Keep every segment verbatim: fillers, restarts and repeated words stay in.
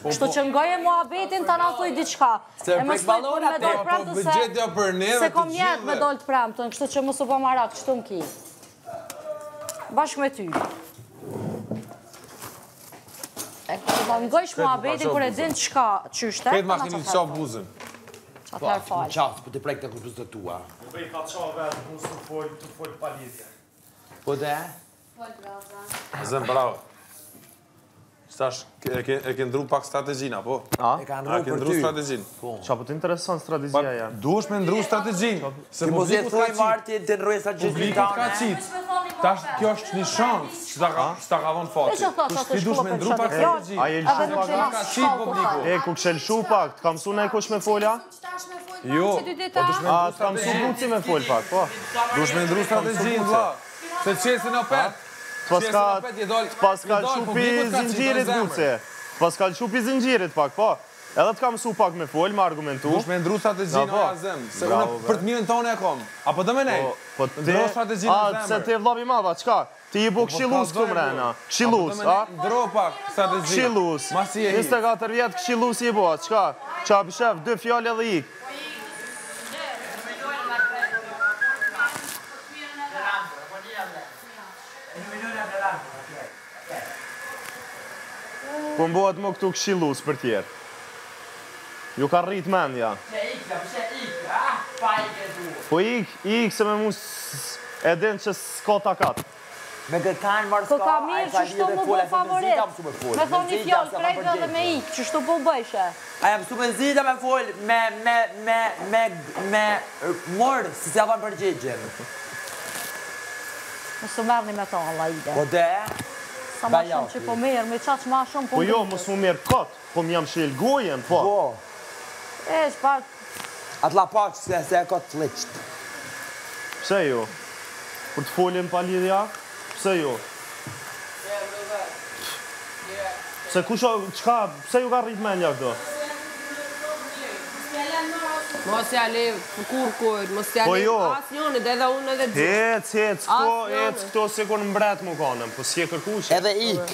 Kështu që ngoje muhabetin të na thuj diçka. Se prek ballona te, po bëgjetja për neve se të kom jetë me gjithëve. dol të premtën, kështu që mos u bë marak, kështu m'ki. Bashkë me ty. E këtë ngojsh muhabetin kur e din çka çyshte. Këtë makini të qa buzën. Atëherë fal. Qasë, po të prek të kërpës të tua. Po bëj ka qa vetë, ku së fol, të fol palitje. Po dhe? Zem, bravo. Qëtash, e ke ndru pak strategjina, po? A? E ka A ke ndru për ndru ty. strategjin? Qa po të intereson strategjia ja? Duesh me ndru strategjin. Se Ti mos e publiku thuj ka qitë. Martin të ndrojë strategjin Publiku ka tane. qitë. Tash, kjo është një shansë që ta ka vonë fati. Veç e thot, atë Ti duesh me shkolla ndru për pak çfarë? strategjin. A je Edhe lëshu nuk pak? jena ka qitë publiku. E, ku këshe lëshu pak, të kam su nej kush me folja? Jo, po duesh me A, ndru të kam su strategjin. buci me fol pak, po. Duesh me ndru strategjin, vlla. Se qesin o pet. Paska, paska shupi zinxhirit buce. Paska shupi zinxhirit pak, po. Edhe të kam su pak me fol, me argumentu. Duesh me ndru strategjin o azem. Se unë për të mirën tonë e kom. Apo dhe me nej? Po te... Ndro strategjin e A, se zemër. te vlavi madha, qka? Ti i bu këshilus këtu mrena. Këshilus, a? Ndro pak strategjin. Këshilus. Masi e hi. njëzet e katër vjetë këshilus i bo, qka? Qa pëshef, dy fjallë edhe ik. Po mbohet më këtu këshilus për tjerë. Ju ka rrit mendja. Po ik, ik se me mu s- e din që s'ka takat. Me kërkan marrë s'ka, Po ka a e mirë ka që shtu lidhe mu fola, bo se favorit. me zita më su me fol. Me thonë një zita fjallë se ma krejt edhe përgjigje. me ik, që shtu po bëjshe. A jam su me zita me fol, me, me, me, me, me, morë, si se avan përgjigjen. Mësë merrni me thonë, Allah ide. Po dhe? Sa ma Baja, shumë që po merë, me qaq ma shumë po Po jo, ngritet. mos mu mirë kot, po m'jam shil gojen, po. Po, E, shpar, atë la pak se se e ka të liqt. Pse jo? Për të folim pa lidhja? Pse jo? Se kush, o- qka, pse ju ka rrit menja këto? Mos ja le kurkujt, mos ja Po le jo. as njonit, edhe unë edhe gjithë. Hec, hec, këto, As jone. hec këto si kur në mbret mu kanëm, po si e kërkush. Edhe ik.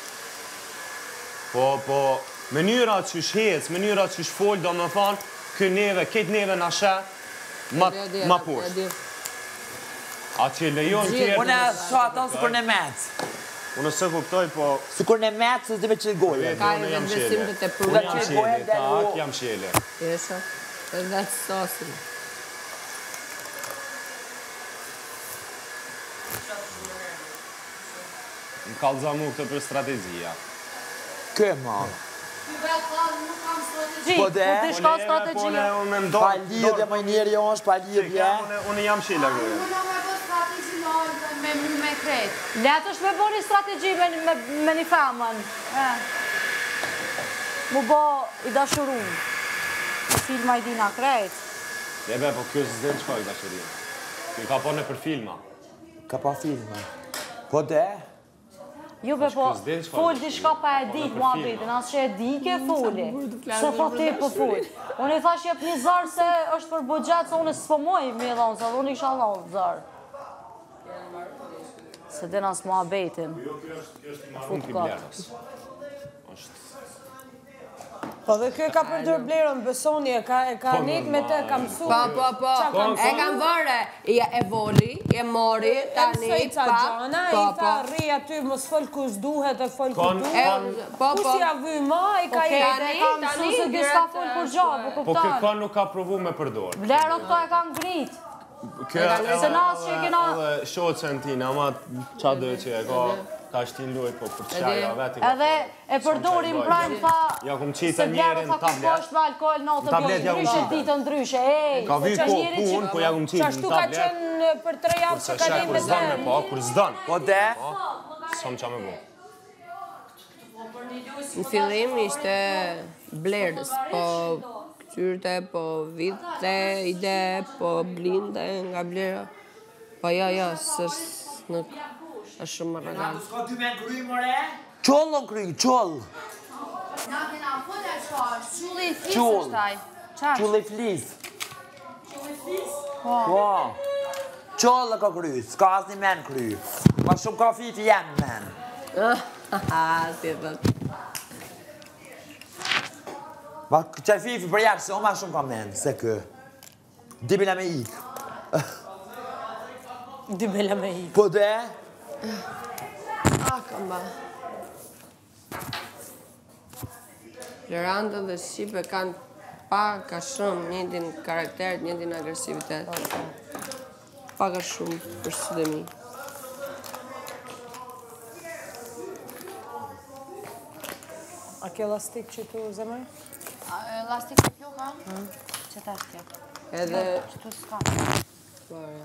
Po, po, mënyra që shhec, mënyra që shfol, do më thonë, kë neve, ketë neve në shë, ma, E di, ma e poshtë. di. A që lejon tjerë, Unë e shoh ato si kur në mec. unë se kuptoj, po, Si kur në mec, se zime që gojen. Ka unë edhe jam besim shele. të të Unë pruja. jam që shele, gojen tak, delu- jam shele. Jesha, edhe të sosin. Më kallëza mu këtë për strategjia. Kë ma. gji, Po po dhe? të shka strategjia. Unë me Pa ndorë, lidhje më njeri është, pa lidhje. unë, unë jam shele gojen. Me mu me kret. Letë është me bo një strategji me, me, me një femën. Eh. Mu bo i dashurun. Filma i dina krejt. Jebe, po kjo s'den qka i dashurin. Kjo ka po në për filma. Ka pa filma. Po dhe? Jo be po, s'di çfarë fol është diçka pa e dit mua bitin, as që e di ke foli. Se po ti po fol. Unë i thash jep një zar se është për buxhet, se unë s'po moj mi e dhonë, se unë isha dhonë zar. Se din as mua betin. Fut kot. Po dhe kjo e ka përdur blerën, besoni, e ka, e ka nik me të, ka mësu. Po, po, po, Qa ka e kam vërë, ja e voli, e mori, tani, Mësoj ca pa, gjana, po, i tha po. rri aty, mos fol kush duhet, e fol ku Kon- E, duhet. po, Kush po, ja vy ma, i ka Okej, jetë. dhe ka mësu tani, se di s'ka gjërat, fol kur gjo, po Po kjo kuptan. ka nuk ka provu me përdor. Vlerë këto e kanë ngrit. Kjo Se na që e kena... Edhe shoqën tina, ama qa dhe që e ka, ka shtin luaj, po për qaja veti. Edhe e përdorim prajmë tha... Ja kum qita se njerin vlerë tha tablet. ku është me alkohol në të Tablet bjojnë, ja kum ndryshe qita. ditë ndryshe, ej. Ka vi që ko njeri që- pun, po ja kum qitë Qashtu në ka tablet. qenë për tre javë Se që ka shaj një kur me zdan me të... po, kur zdan. Po dhe? S'kom qa me bu. Në fillim ishte blerës, po këtyrte, po vite, ide, po blinde nga blera. Po ja, ja, s'është nuk është shumë më regal. Ska ty me kry, more? Qollë në kry, qollë. Na kena fol e shka, qulli i flisë Qull. është taj. Qash? Qollë i flis. Po. Qollë ka kry, s'ka asni men kry. Ma shumë ka fifi jem men. Haha, si thët. Ma qaj fifi për jashtë, se o ma shumë ka menë, se kë. Dibila me ikë. Dibila me ikë. Po dhe? Ah, kam ba. Loranda dhe Shqipe kanë paka shumë njëndin karakter, njëndin agresivitet. Paka shumë për së dhe mi. A ke elastik që tu zemër? Elastik të kjo ka? Që ta është kjo? Edhe... Që tu s'ka. Barja.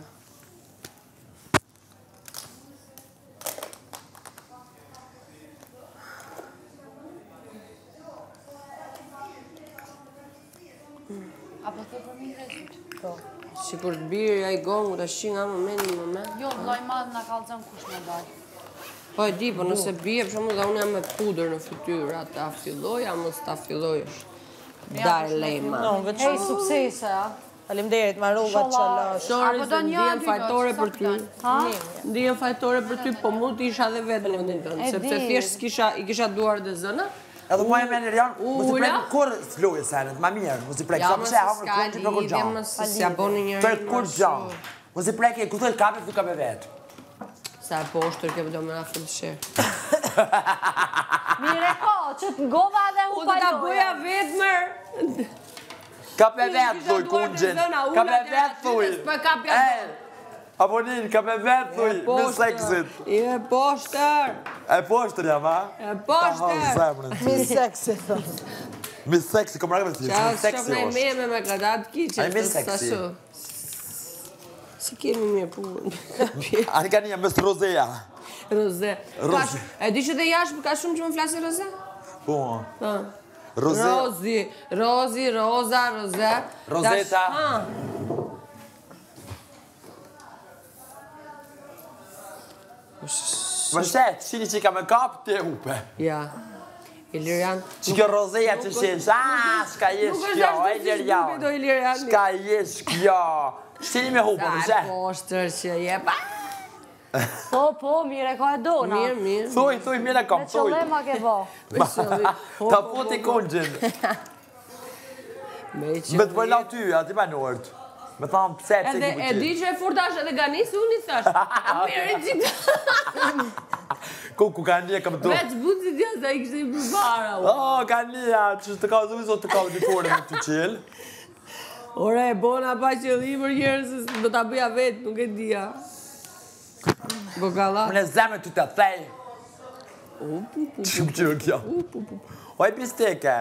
Apo të për mi rejtët? Po. Si kur të birë ja i gongu të shi nga moment një moment. Jo, vloj madhë nga kalëzën kush me dalë. Po e di, po nëse bie, për shumë dhe unë jam me pudër në fytyrë, ta filloj, a mos ta filloj është. Daj lejma. No, veç Hej, suksese, a? Faleminderit, ma rruga që lash. Sorry Apo se do një ndihem dy fajtore do, për ty. Ha? Ndihem fajtore për ty, po mund t'isha dhe vetë në ndin tënë. E Sepse di. thjesht s'kisha, i kisha duar dhe zëna. Edhe mua e me në rjanë, mos i Ura? prejkë kur s'lojë senet, ma mirë, mos i prejkë, Ja, sa më përse se e hapër s'ka kur që për kur lidhje, gjanë. më se s'ja boni njëri. Për kur gjanë. Mos i prejkë, ku thojtë kape, thu kape vetë. Sa e poshtër ke do me na fëllëshirë. Mire ko, që të ngova dhe u U dhe ta paloja. boja vetë mërë. Kape Ti vetë, kisha thuj, duar të kungjin. zëna, Kape ulla të vetë, thuj. aty, s'pa kapja E, do. apo nin, kape vetë, thuj, me seksit. I e poshtër. E poshtër jam, a? E poshtër. Ta zemrën. Mi seksi, thot. Mi seksi, kom rakë me si, Qa mi seksi shofna i është. meme me kadat kiqe. Ai me seksi. Si kemi mirë punë. Ani ka një mes rozeja. Roze. Roze. Ka sh- E di që dhe jashtë ka shumë që më flasë roze? Po, Ha. roze. Rozi, Rozi, Roza, Roze. Rozeta. Tash- Ha. Më shetë, shini që i ka me kap, te upe. Ja. Ilirian. Që kjo rozeja që shesh, a, shka jesh Nuk është kjo, ashtu e si lirja. shduket do Iliriani. Shka jesh kjo. Shini me hupo, më Ai shetë. poshtër që jepa. Po, po, mire ko e dona. Mirë, mirë. Thuj, thuj, mire kam, Me thuj. qëllema ke bo. Ta puti kungjin. Me që... Me të bëjla ty, ati pa në orët. Me thamë, pse, pse Edhe ki e di pëqit. që e furtash edhe ganis, unë i thash. Mirë i qitë. Ku, ku ka një, kam të... Veç bunë si tja sa i kështë i përbara. Oh, ka një, që të ka zuvi, zot të ka një fore me të qilë. Ore, bona pa që dhe i për njërës, do t'a bëja vetë, nuk e dija. Bogala. Më në zemë të të thej. Shumë që kjo. Oj, bisteke.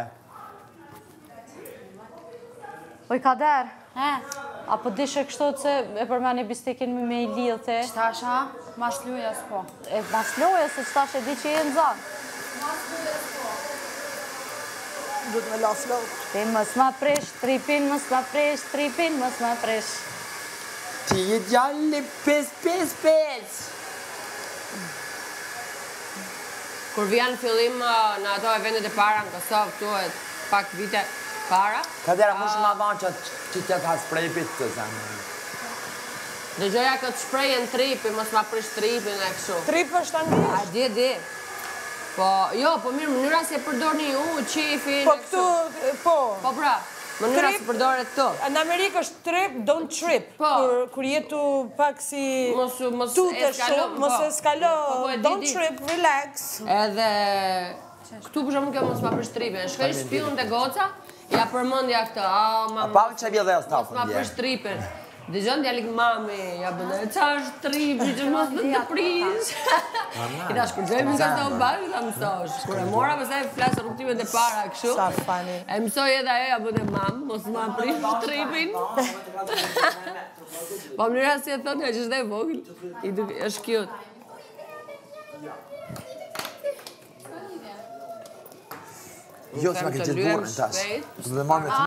Oj, Kader, apo dishe kështu që e përmeni bistekin me me i lidhë të... Qtasha, mas luja s'po. E mas loja, se qëtash e di që je në zanë. Du të me la flow. Ti mës ma presh, tripin, mës ma presh, tripin, mës ma presh. Ti e gjalli, pes, pes, pes. Kur vjen fillim uh, në ato eventet e para në Kosovë, këtu e pak vite para. Kadera, më shumë adhan që që të ka sprej pitë të zemë. Dëgjoja këtë shprejën tripi, mos ma prish tripin e kështu. Trip është anglisht. A di, di. Po, jo, po mirë, mënyra se përdorni ju, qefin Po e këtu, kështu. po. Po pra, mënyra Trip- se përdore këtu. Në Amerikë është trip, don't trip. Po. Kur, kur jetu pak si... Mos, mos Tute eskalo, shumë, mos po. eskalo, Po, po, e di, don't di. trip, relax. Edhe këtu për shumë kjo mos ma prish tripin. Shkoj shpion të goca, ja përmëndja këtë, a, A mama, pa më që bje dhe e mos stafën ma dje. prish tripin. Dëgjon djalik mami, ja bëne, qa është tripi që mos në të prish. I ta shkurgjojmë nga sa u bashkë, ta mësosh. Kur e mora pësaj flasë rrugtimet e para, kështu. Sa funny. E mësoj edhe e, ja bëne mam, mos ma prish tripin. Po mënyra si e thonë, që është e vogël, i duke, është cute. Jo, s'ma ke Them të gjithë lyem burën tash. shpejt. Të dhe marrë me të